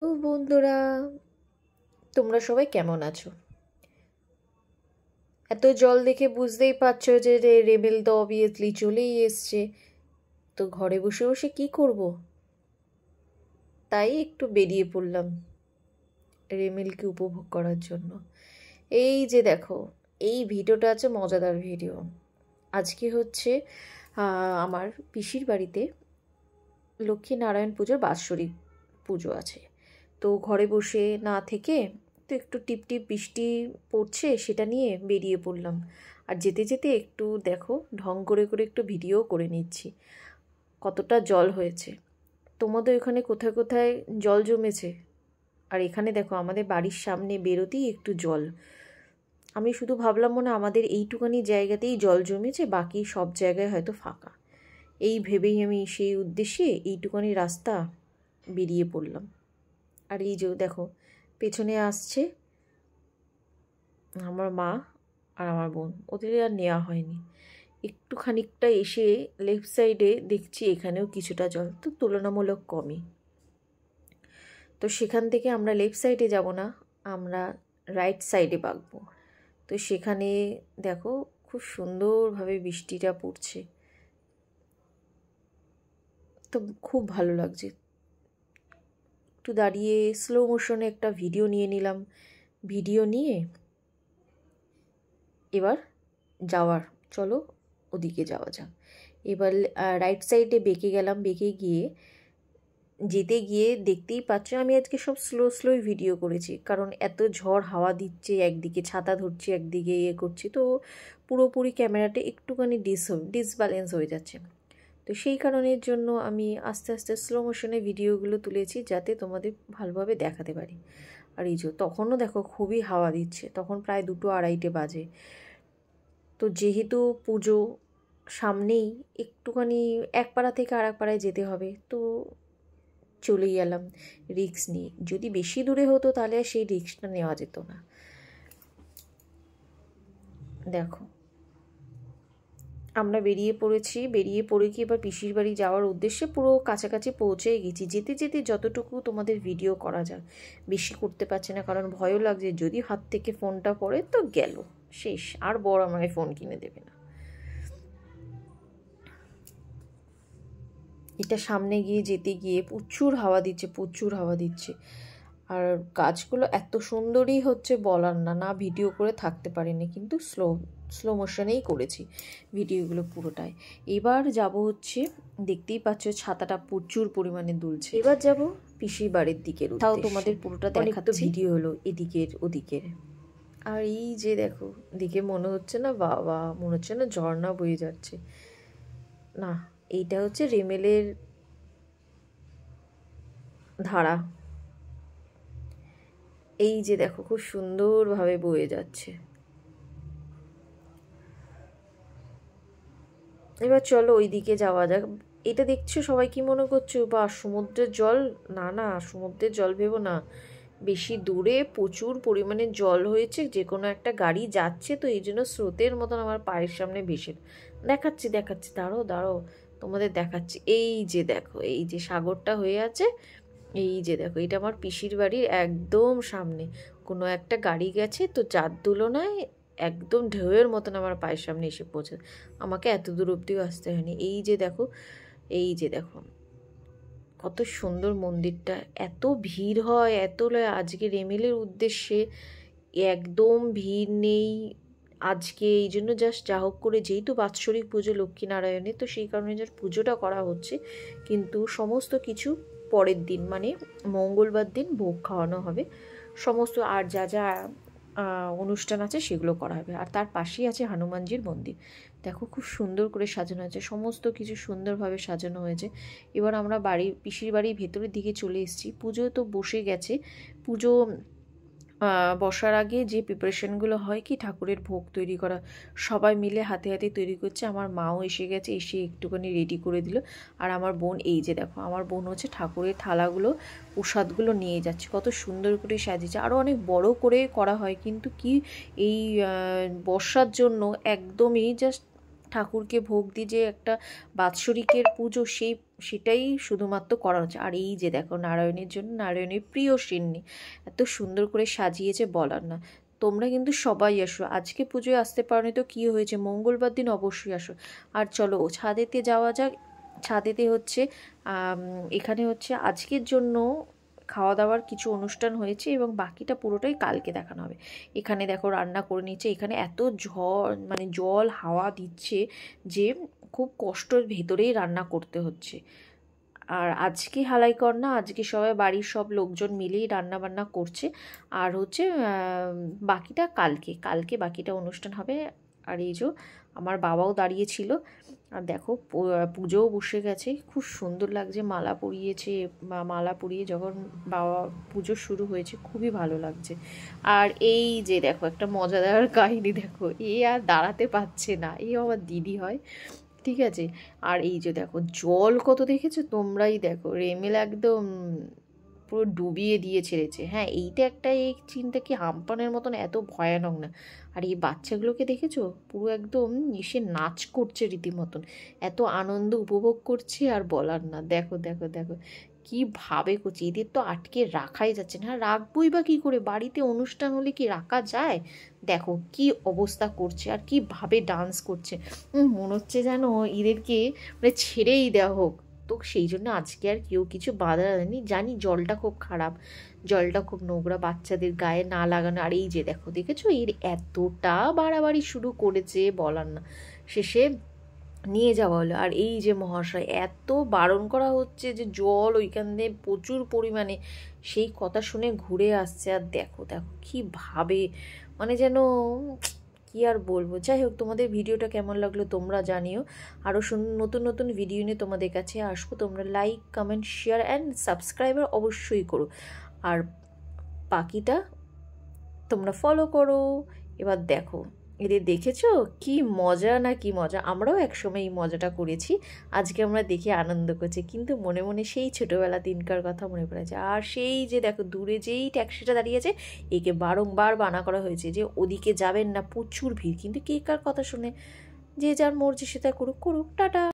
তো বন্ধুরা, তোমরা সবাই কেমন আছো? এত জল দেখে বুঝতেই পারছো যে রেবেল তো অবভিয়াসলি চলেই এসছে। তো ঘরে বসে বসে কি করব, তাই একটু বেরিয়ে পড়লাম রেমেলকে উপভোগ করার জন্য। এই যে দেখো, এই ভিডিওটা আছে মজাদার ভিডিও। আজকে হচ্ছে আমার পিসির বাড়িতে লক্ষ্মীনারায়ণ পুজোর বাৎসরিক পুজো আছে। তো ঘরে বসে না থেকে তো একটু টিপটিপ বৃষ্টি পড়ছে, সেটা নিয়ে বেরিয়ে পড়লাম। আর যেতে যেতে একটু দেখো ঢং করে করে একটু ভিডিও করে নিচ্ছি কতটা জল হয়েছে। তোমাদের ওখানে কোথায় কোথায় জল জমেছে? আর এখানে দেখো আমাদের বাড়ির সামনে বেরোতেই একটু জল। আমি শুধু ভাবলাম মনে আমাদের এইটুকানি জায়গাতেই জল জমেছে, বাকি সব জায়গায় হয়তো ফাঁকা। এই ভেবেই আমি সেই উদ্দেশ্যে এইটুকানি রাস্তা বেরিয়ে পড়লাম। আর এই যে দেখো পেছনে আসছে আমার মা আর আমার বোন, ওদের আর নেওয়া হয়নি। একটু খানিকটা এসে লেফট সাইডে দেখছি এখানেও কিছুটা জল, তো তুলনামূলক কমই। তো সেখান থেকে আমরা লেফট সাইডে যাব না, আমরা রাইট সাইডে বাঁকবো। তো সেখানে দেখো খুব সুন্দরভাবে বৃষ্টিটা পড়ছে, তো খুব ভালো লাগছে। একটু দাঁড়িয়ে স্লো মোশনে একটা ভিডিও নিয়ে নিলাম। ভিডিও নিয়ে এবার চলো ওদিকে যাওয়া যাক। এবার রাইট সাইডে বেঁকে গেলাম, বেঁকে গিয়ে যেতে গিয়ে দেখতেই পাচ্ছ আমি আজকে সব স্লোই ভিডিও করেছি, কারণ এত ঝড় হাওয়া দিচ্ছে, একদিকে ছাতা ধরছি একদিকে করছি, তো পুরোপুরি ক্যামেরাটা একটুখানি ডিসব্যালেন্স হয়ে যাচ্ছে। তো সেই কারণের জন্য আমি আস্তে আস্তে স্লো মোশনে ভিডিওগুলো তুলেছি, যাতে তোমাদের ভালোভাবে দেখাতে পারি। আর এই যে তখনও দেখো খুবই হাওয়া দিচ্ছে, তখন প্রায় 2-2:30 বাজে। তো যেহেতু পুজো সামনেই, একটুখানি এক পাড়া থেকে আর এক পাড়ায় যেতে হবে, তো চলেই এলাম রিস্ক নিয়ে। যদি বেশি দূরে হতো তাহলে আর সেই রিস্কটা নেওয়া যেত না। দেখো আমরা বেরিয়ে পড়েছি, বেরিয়ে পড়ে কি এবার পিসির বাড়ি যাওয়ার উদ্দেশ্যে পুরো কাছাকাছি পৌঁছে গেছি। যেতে যেতে যতটুকু তোমাদের ভিডিও করা যায়, বেশি করতে পারছি না, কারণ ভয়ও লাগছে যদি হাত থেকে ফোনটা পড়ে তো গেল শেষ, আর বড় আমাকে ফোন কিনে দেবে না। এটা সামনে গিয়ে যেতে গিয়ে প্রচুর হাওয়া দিচ্ছে। আর গাছগুলো এত সুন্দরই হচ্ছে বলার না, না ভিডিও করে থাকতে পারিনি, কিন্তু স্লো মোশনেই করেছি ভিডিওগুলো পুরোটাই। এবার যাব হচ্ছে, দেখতেই পাচ্ছ ছাতাটা প্রচুর পরিমাণে দুলছে। এবার যাব পিসির বাড়ির দিকের, তাও তোমাদের পুরোটা দেখাচ্ছি। ভিডিও হলো এদিকের ওদিকের। আর এই যে দেখো, দেখে মনে হচ্ছে না বাবা, মনে হচ্ছে না ঝর্ণা বয়ে যাচ্ছে, না এইটা হচ্ছে রেমেলের ধারা। এই যে দেখো খুব সুন্দরভাবে বয়ে যাচ্ছে। এবার চলো ওই দিকে যাওয়া যাক। এটা দেখছো সবাই কি মনে করছো, বা সমুদ্রের জল? না না, সমুদ্রের জল ভেবো না, বেশি দূরে প্রচুর পরিমাণে জল হয়েছে, যে কোনো একটা গাড়ি যাচ্ছে, তো এই জন্য স্রোতের মতন আমার পায়ের সামনে ভেসে। দেখাচ্ছি দাঁড়াও তোমাদের দেখাচ্ছি। এই যে দেখো, এই যে সাগরটা হয়ে আছে, এই যে দেখো এটা আমার পিসির বাড়ির একদম সামনে। কোনো একটা গাড়ি গেছে, তো যার তুলনায় একদম ঢেউয়ের মতন আমার পায়ের সামনে এসে পৌঁছে, আমাকে এত দূর অব্দিও আসতে হয়নি। এই যে দেখো, এই যে দেখো কত সুন্দর মন্দিরটা। এত ভিড় হয়, এত আজকে রেমেলের উদ্দেশ্যে একদম ভিড় নেই আজকে। এই জন্য জাস্ট যা হোক করে, যেহেতু বাৎসরিক পুজো লক্ষ্মীনারায়ণের, তো সেই কারণে জাস্ট পুজোটা করা হচ্ছে, কিন্তু সমস্ত কিছু পরের দিন মানে মঙ্গলবার দিন ভোগ খাওয়ানো হবে সমস্ত, আর যা যা অনুষ্ঠান আছে সেগুলো করা হবে। আর তার পাশেই আছে হনুমানজির মন্দির। দেখো খুব সুন্দর করে সাজানো হয়েছে, সমস্ত কিছু সুন্দরভাবে সাজানো হয়েছে। এবার আমরা পিসির বাড়ির ভেতরের দিকে চলে এসেছি। পুজো তো বসে গেছে। পুজো বসার আগে যে প্রিপারেশনগুলো হয়, কি ঠাকুরের ভোগ তৈরি করা, সবাই মিলে হাতে হাতে তৈরি করছে। আমার মাও এসে গেছে, এসে একটুখানি রেডি করে দিল। আর আমার বোন, এই যে দেখো আমার বোন হচ্ছে ঠাকুরের থালাগুলো, প্রসাদগুলো নিয়ে যাচ্ছে, কত সুন্দর করে সাজিয়েছে। আরও অনেক বড় করে করা হয়, কিন্তু কি এই বর্ষার জন্য একদমই জাস্ট ঠাকুরকে ভোগ দিয়ে যে একটা বাৎসরিকের পুজো, সেটাই শুধুমাত্র করা হচ্ছে। আর এই যে দেখো নারায়ণের জন্য নারায়ণের প্রিয় সিন্নি এত সুন্দর করে সাজিয়েছে বলার না। তোমরা কিন্তু সবাই আসো, আজকে পুজোয় আসতে পারোনি তো কী হয়েছে, মঙ্গলবার দিন অবশ্যই আসো। আর চলো ছাদেতে যাওয়া যাক। ছাদেতে হচ্ছে এখানে হচ্ছে আজকের জন্য খাওয়া দাওয়ার কিছু অনুষ্ঠান হয়েছে এবং বাকিটা পুরোটাই কালকে দেখানো হবে। এখানে দেখো রান্না করে নিচ্ছে, এখানে এত ঝড় মানে জল হাওয়া দিচ্ছে যে খুব কষ্টের ভেতরেই রান্না করতে হচ্ছে। আর আজকে হালাই কর না, আজকে সবাই বাড়ির সব লোকজন মিলেই রান্না বান্না করছে। আর হচ্ছে বাকিটা কালকে কালকে বাকিটা অনুষ্ঠান হবে। আর এই যে আমার বাবাও দাঁড়িয়েছিল। আর দেখো পুজোও বসে গেছে, খুব সুন্দর লাগছে, মালা পরিয়েছে, মালা পরিয়ে যখন বাবা পুজো শুরু হয়েছে খুবই ভালো লাগছে। আর এই যে দেখো একটা মজাদার কাহিনী দেখো, এ আর দাঁড়াতে পারছে না, এ আমার দিদি হয়, ঠিক আছে। আর এই যে দেখো জল কত দেখেছো তোমরাই দেখো, রেমেল একদম পুরো ডুবিয়ে দিয়ে ছেড়েছে। হ্যাঁ এইটা একটা এই চিন্তা কি হাম্পানের মতন এত ভয়ানক না। আর এই বাচ্চাগুলোকে দেখেছো পুরো একদম এসে নাচ করছে রীতিমতন, এত আনন্দ উপভোগ করছে আর বলার না। দেখো দেখো দেখো কীভাবে করছে, এদের তো আটকে রাখাই যাচ্ছে না। রাখবই বা কী করে, বাড়িতে অনুষ্ঠান হলে কি রাখা যায়। দেখো কি অবস্থা করছে আর কীভাবে ডান্স করছে, মনে হচ্ছে যেন এদেরকে মানে ছেড়েই দেওয়া হোক। তো সেই জন্য আজকে আর কেউ কিছু বাধা দেয়নি। জানি জলটা খুব খারাপ, জলটা খুব নোংরা, বাচ্চাদের গায়ে না লাগানো। আর এই যে দেখো দেখেছো এর এতটা বাড়াবাড়ি শুরু করেছে বলার না। শেষে নিয়ে যাওয়া হলো। আর এই যে মহাশয় এত বারণ করা হচ্ছে যে জল ওইখান দিয়ে প্রচুর পরিমাণে, সেই কথা শুনে ঘুরে আসছে। আর দেখো দেখো কীভাবে মানে যেন কি আর বলবো। যাই হোক তোমাদের ভিডিওটা কেমন লাগলো তোমরা জানিও। আরও নতুন নতুন ভিডিও নিয়ে তোমাদের কাছে আসবো। তোমরা like comment share and subscriber অবশ্যই করো। আর বাকিটা তোমরা ফলো করো। এবার দেখো এদের দেখেছো কি মজা না কি মজা, আমরাও একসময় এই মজাটা করেছি, আজকে আমরা দেখে আনন্দ করছি, কিন্তু মনে মনে সেই ছোটোবেলা দিনকার কথা মনে পড়েছে। আর সেই যে দেখো দূরে যেই ট্যাক্সিটা দাঁড়িয়েছে, একে বারংবার বানা করা হয়েছে যে ওদিকে যাবেন না, প্রচুর ভিড়, কিন্তু কে কার কথা শুনে, যে যার মর্জি সেটা করুক করুক, টাটা।